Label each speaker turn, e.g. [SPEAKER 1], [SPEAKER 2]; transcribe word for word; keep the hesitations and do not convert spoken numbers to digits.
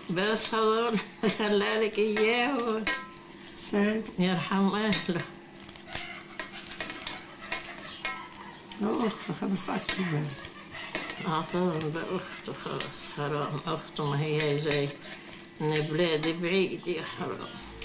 [SPEAKER 1] بس هذول خلالك إياه
[SPEAKER 2] سهل.
[SPEAKER 1] يرحم أهله.
[SPEAKER 2] أخته خلص عالكبار.
[SPEAKER 1] أعطوهم بأخته خلاص، حرام أخته ما هي زي من بلاد بعيد، يا حرام.